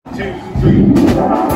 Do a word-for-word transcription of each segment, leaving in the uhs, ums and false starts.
Two, three.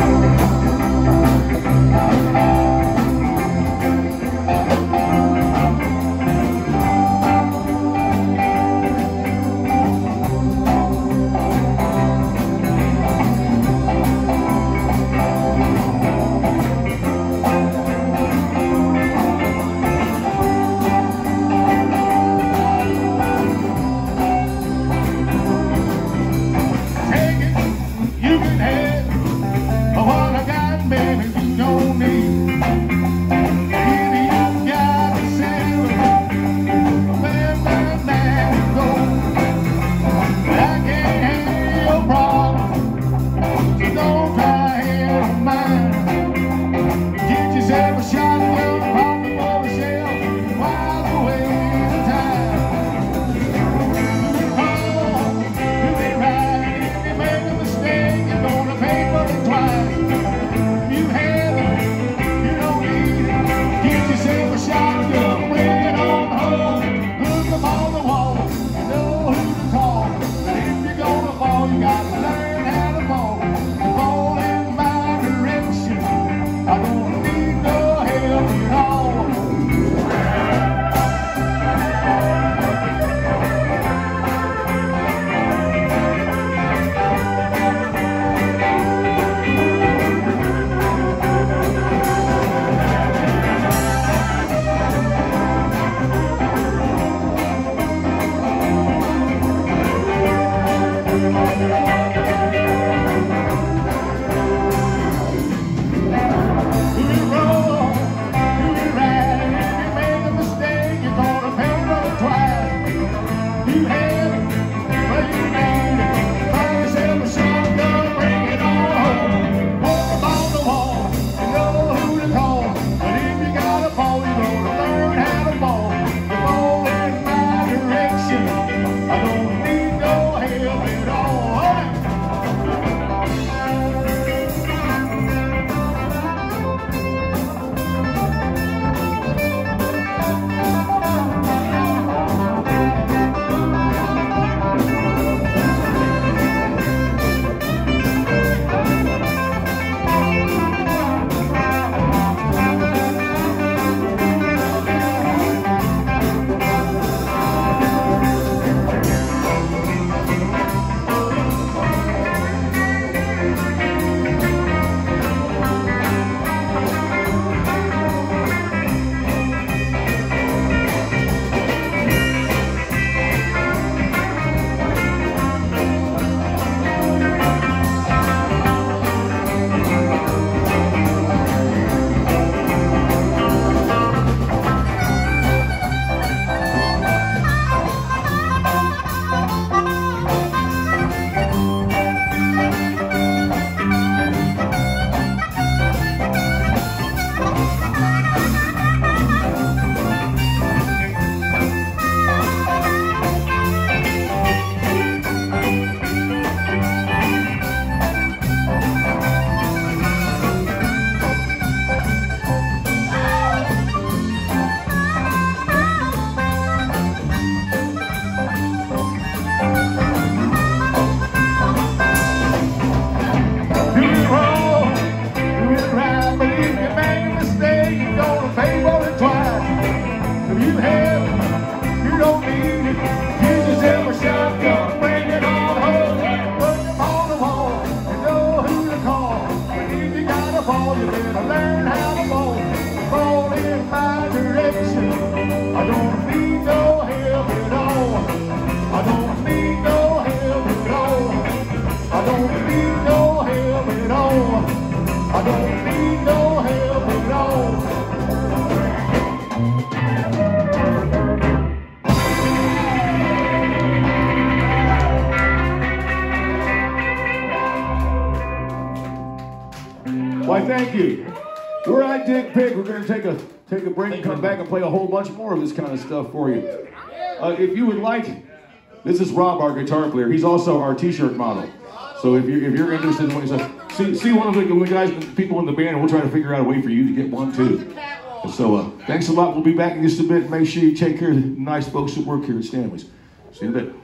Why, thank you. We're at Dick Pig. We're going to take a take a break and come back and play a whole bunch more of this kind of stuff for you. Uh, if you would like, this is Rob, our guitar player. He's also our T-shirt model. So if you're if you're interested in what he said, see see one of the guys, people in the band, and we'll try to figure out a way for you to get one too. So uh, thanks a lot. We'll be back in just a bit. Make sure you take care of the nice folks that work here at Stanley's. See you in a bit.